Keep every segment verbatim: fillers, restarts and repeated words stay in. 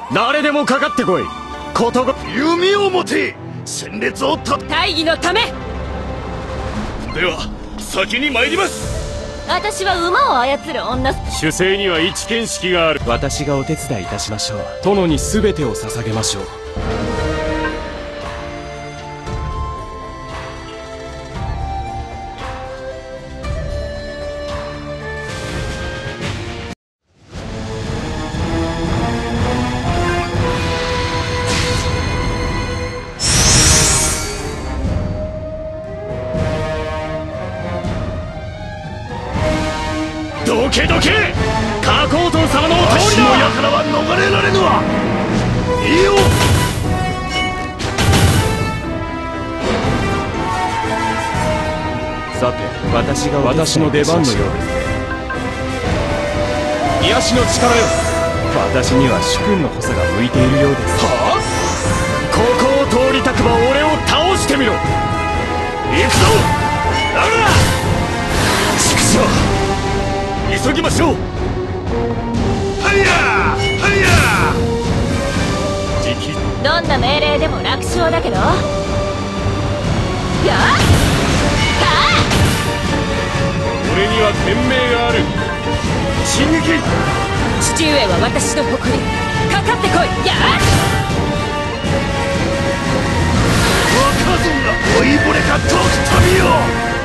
誰でもかかってこい。ことご弓を持て、戦列をた大義のため。 では先に参ります。 私は馬を操る女。 主勢には一見識がある。私がお手伝いいたしましょう。殿に全てを捧げましょう。どけどけ、カーコートン様のお通りだ。 わしの矢からは逃れられぬわ。いいよ。 さて、私が私の出番のようですね。癒しの力よ。私には主君の補佐が向いているようです。はあ、ここを通りたくば俺を倒してみろ。行くぞ。だが畜生、急ぎましょう。はいやはいや。 どんな命令でも楽勝だけど。やっ俺には天命がある。進撃。 父上は私の誇り。かかってこい。やっ若造が老いぼれかとくたびよ。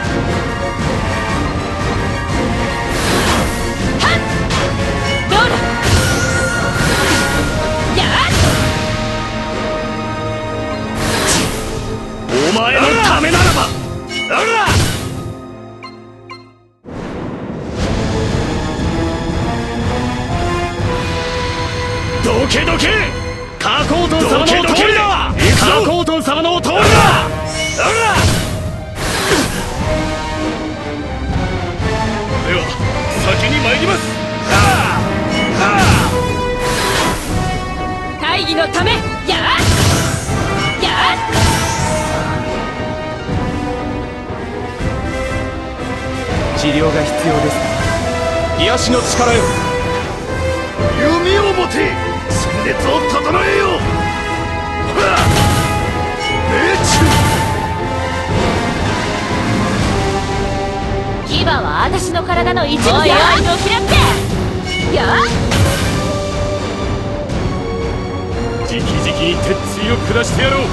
お前のためならば。だがどけどけ、カーコートン様のお通りだ。カーコートン様のお通りだ。だがでは先に参ります。 大義のため。やっやっ治療が必要ですか。癒しの力よ。 弓を持て、戦列を整えよう。 牙は私の体の一部じゃ。おいおい、のきらってやっじきじきに鉄槌を下してやろう。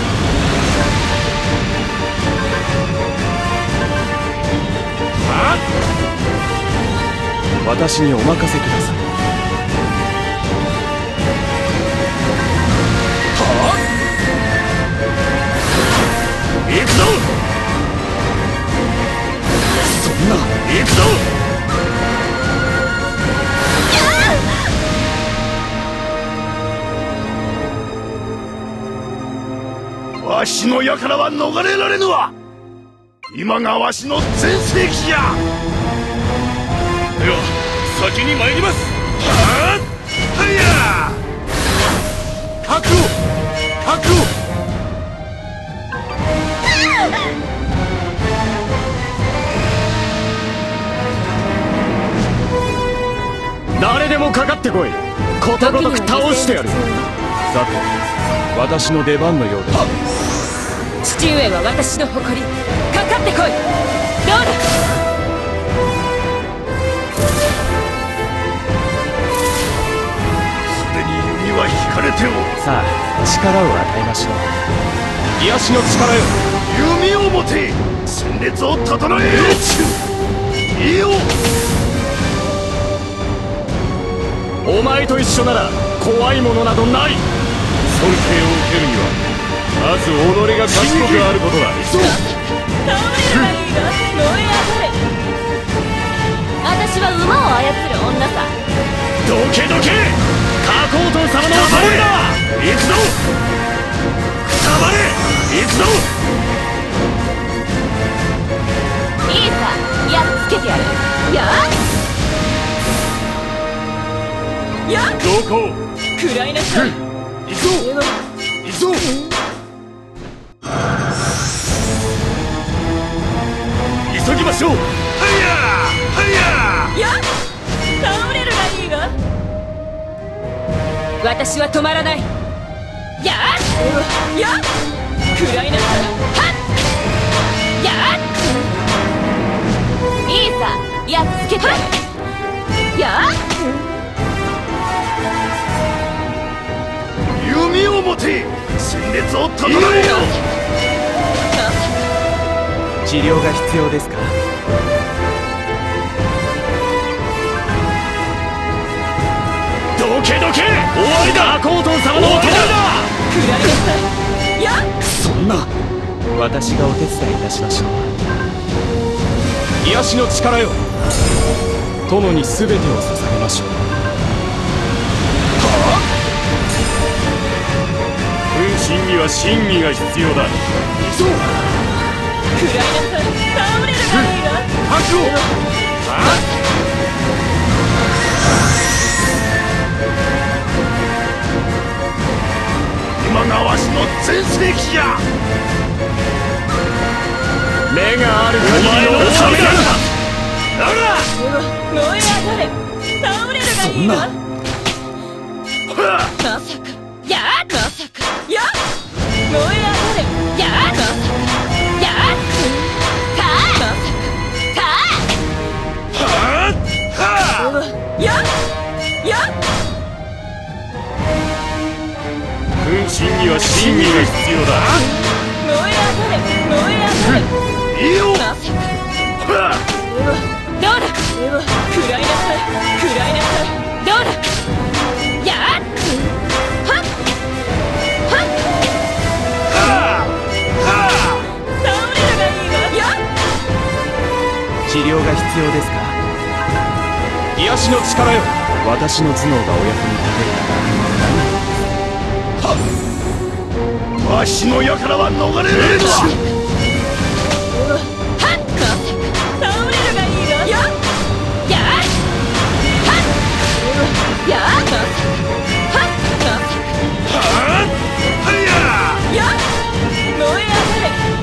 私にお任せください。はあ、行くぞ。そんな、行くぞ。 わしの矢からは逃れられぬわ。今がわしの全盛期じゃ。 では先に参ります。 はあ、はいや。覚悟覚悟。 誰でもかかってこい。ことごとく倒してやる。さて、私の出番のようです。 父上は私の誇り。かかってこい。どうだ。 は引かれておる。 さあ、力を与えましょう。癒しの力よ。 弓を持て、戦列を整えよ。いいよ。 お前と一緒なら怖いものなどない。尊敬を受けるにはまず己が賢くあることだ。 倒れるがいいが燃え上がれ。私は馬を操る女さ。 どけどけ、カーコートン様のお通りだ。行くぞ。くたばれ。行くぞ。 いいさ、やっつけてやる。やっやっどこ食らいなさい。 行くぞ行くぞ。 急ぎましょう。 はいやはいや。 やっ倒れるがいいが。 私は止まらない。やっやっ食らいなさい。はっやっいいさ、やっつけてやっ弓を持て戦列を整えよ。 治療が必要ですか？ どけどけ、終わりだ。 コートン様のお手だ。 食らいなさい。やっそんな。私がお手伝いいたしましょう。癒しの力よ、殿に全てを捧げましょう。はあ、 分身には真偽が必要だ。 急ぐ。 食らいなさい。倒れるがいいわ。 白を。はあ、 今がわしの全盛期じゃ。 目がある限りのお前のためだ。だが燃え上がれ。倒れるがいいわ。 はっまさかやっまさかやっ燃え上がれ。やっまさかやっかまさかはっはっかやっやっ分身には真偽が必要だ。 燃え上がれ燃え上がれ。 いいよ。 まさかはっどうだ食らいなさい食らいなさい。どうだやっはっはっはっはっ倒れるがいいわ。やっ治療が必要ですか？癒しの力よ、私の頭脳がお役に立てるなら。 わしの矢からは逃れられぬわ。 はっまさか倒れるがいいわ。やっやっはっやっまさかはっまさはっはやかやっ燃え上がれ。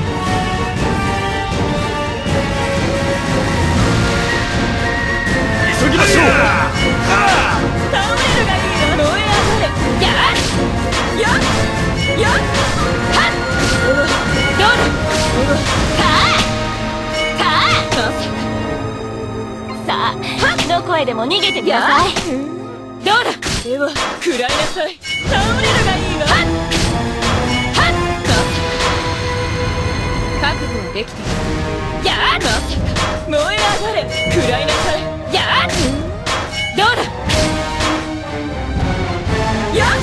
急ぎましょう。は倒れるがいいわ。燃え上がれ。やっやっやっはっどうだかあかあさあどこへでも逃げてください。どうだでは食らいなさい。倒れるがいいわ。はっはっ覚悟はできている。やっまさか燃え上がれ。食らいなさい。やっどうだやっ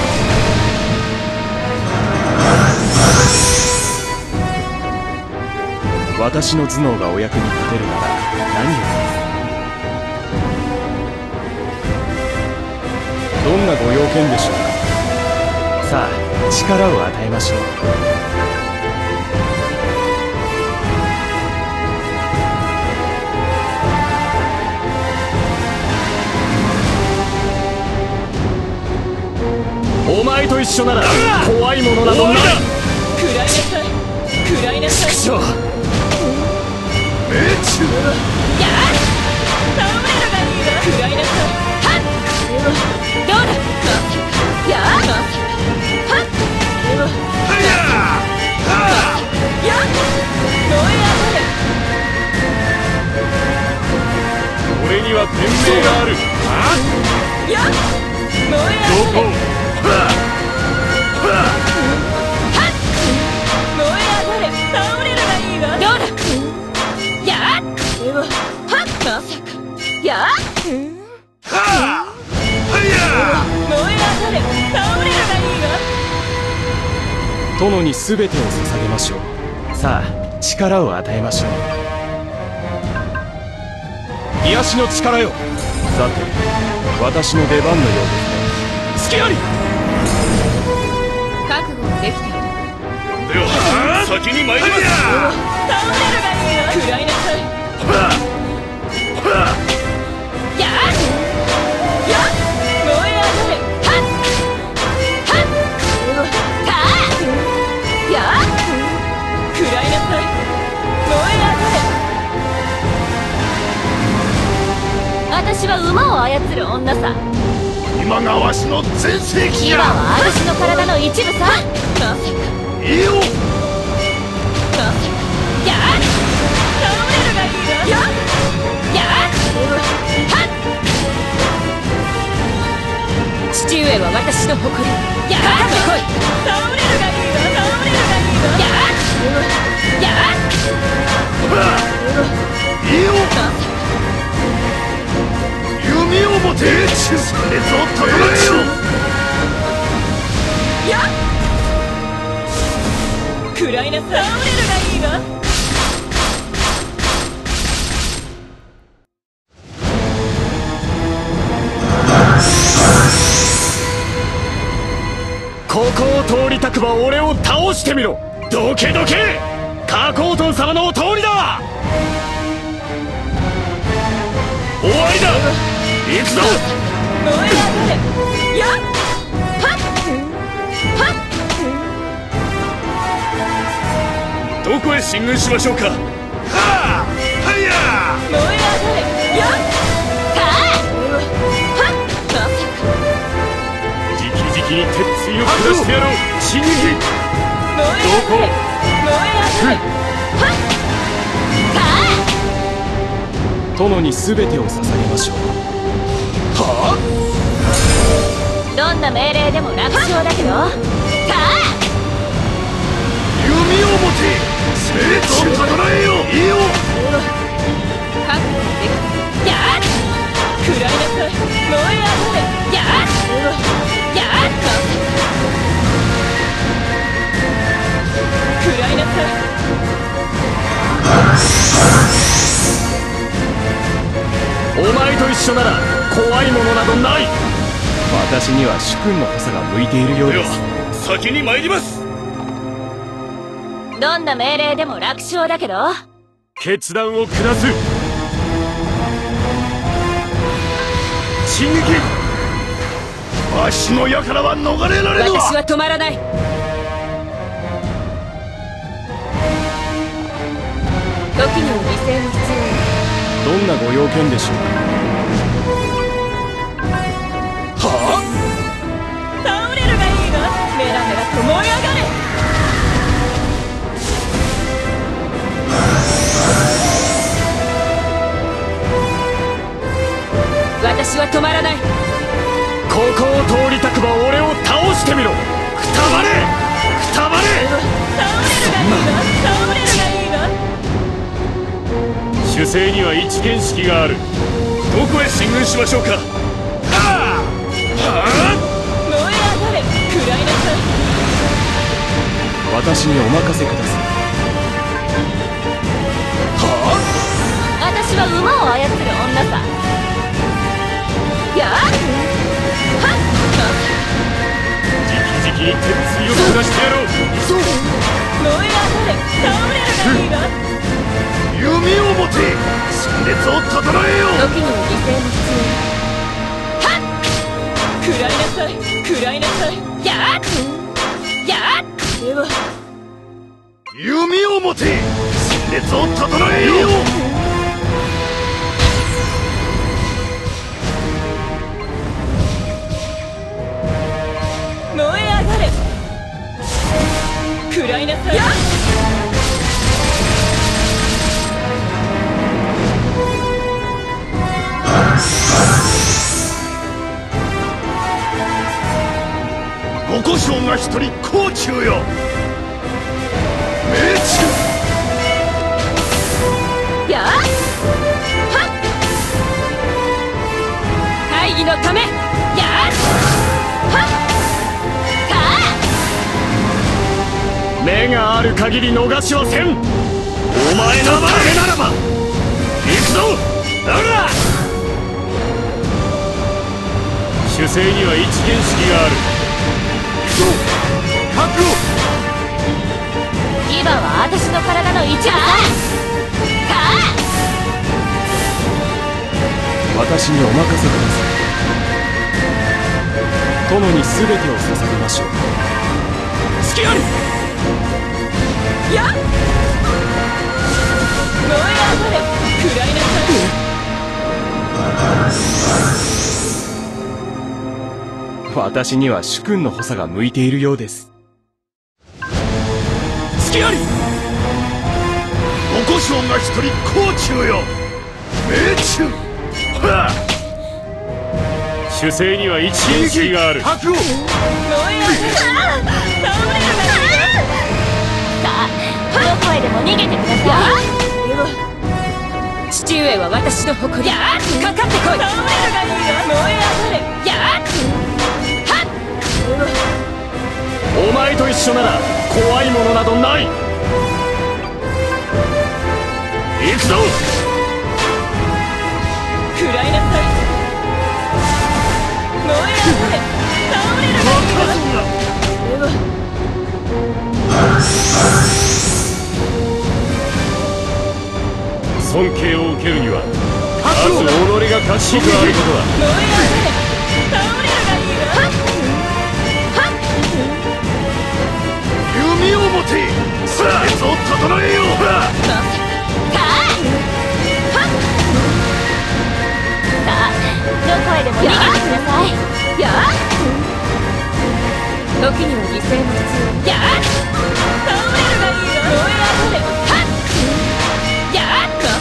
私の頭脳がお役に立てるなら何よりです。どんなご用件でしょうか。さあ、力を与えましょう。お前と一緒なら怖いものなどない。 食らいなさい食らいなさい。 畜生。 命中。 やっ倒れるがいいわ。食らいなさい。はっどうだやっまさかはっはやはやっ燃え上がれ。 俺には天命がある。 やっ燃え上どこ。 がれ。 はっはっ燃え上がれ。倒れるがいいわ。どうだやっはっまさかやっははや燃え上がれ。倒れるがいいわ。 殿に全てを捧げましょう。さあ、力を与えましょう。癒しの力よ。さて、私の出番のようですね。隙あり。 覚悟はできている。 では先に参ります。 倒れるがいいわ。食らいなさい。 はっはっやっやっ燃え上がれ。はっはっかあやっ食らいなさい。燃え上がれ。私は馬を操る女さ。 今今がわしの全盛期今や。 は私の体の一部さ。まさかいいよ。 まさかやっ倒れるがいいわ。やっやっはっ父上は私の誇り。やっかかってこい。倒れるがいいわ。倒れるがいいわ。やっやっほらいいよ。弓を持て。熱をたたえよ。 やっ食らいなさい。倒れるがいいわ。 ここを通りたくば俺を倒してみろ。どけどけカーコートン様のお通りだ。終わりだ。行くぞ。 燃え上がれ。やっはっはっどこへ進軍しましょうか。 はあはや。 燃え上がれ。やっはっはっまさかじきじきに鉄槌を下してやろう。進撃。 燃え上がれ。燃え上がれ。はっはっ殿に全てを捧げましょう。 はどんな命令でも楽勝だけど。はっ弓を持て。熱をたたえよ。いいよ。 覚悟できた。やっ食らいなさい。燃え上がれ。やっやっ食らいなさい。 お前と一緒なら怖いものなどない。私には主君の補佐が向いているようです。 先に参ります。 どんな命令でも楽勝だけど。 決断を下す。進撃。 わしの矢からは逃れられぬわ。 私は止まらない。時には犠牲も必どんなご用件でしょうか。 は要。倒れるがいいわ。メラメラと燃え上がれ。私は止まらない。 ここを通りたくば俺を倒してみろ。くたばれくたばれ。 倒れるがいいわ。倒れるがいいわ。 主勢には一元式がある。どこへ進軍しましょうか。はあは燃え上がれ。食らいなさい。 あ私にお任せください。 私は馬を操る女さ。やっはっじきじきに鉄槌を下してやろう。 そう。 燃え上がれ。倒れるがいいわ。 弓を持て。熱をたたえよ。 時には犠牲も必要。はっ食らいなさい。食らいなさい。やっやっでは弓を持て。熱をたたえよ。 燃え上がれ。食らいなさい。やっ五胡将が一人甲冑よ。命中。 やっはっ大義のため。やっはっか目がある限り逃しはせん。お前のためならば行くぞ。だが主勢には一元式がある。行くぞ覚悟。 今は私の体の一部さ。か私にお任せください。殿に全てを捧げましょう。隙あり。 やっ燃え上がれ。食らいなさい。 私には主君の補佐が向いているようです。 月あり五個将が一人甲冑よ命中はあ主勢には一演式がある。 白を燃え上がれ。倒れるがいいわ。さあどこへでも逃げてください。でも父上は私の誇り。やーかかってこい。倒れるがいいわ。燃え上がれ。やーはっお前と一緒なら怖いものなどない。行くぞ。 食らいなさい。燃え上がれ。倒れるがいいわ。でも尊敬を受けるにはまず己が賢くあることだ。 燃え上がれ。倒れるがいいわ。はっ弓を持てさあ列を整えよう。はあさあどこへでも逃げてください。やあ時には犠牲も必要。やあ倒れるがいいわ。燃え上がれ。はっや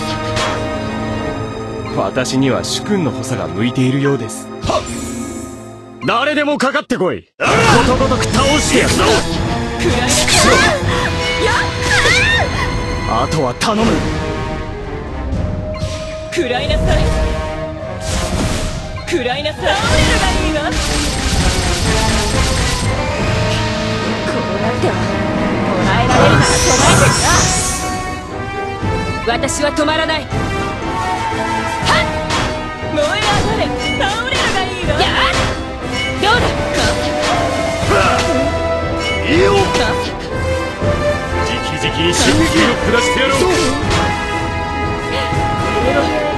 あ私には主君の補佐が向いているようです。誰でもかかってこい。ことごとく倒してやるぞ。 食らいなさい。やっあとは頼む。 食らいなさい。食らいなさい。倒れるがいいわ。こうやっては捕らえられるなら捕らえてるな。私は止まらない。はっ燃え上がれ。倒れるがいいわ。やあどうだ。 いいよまさか直々に進撃を下してやろう。 これは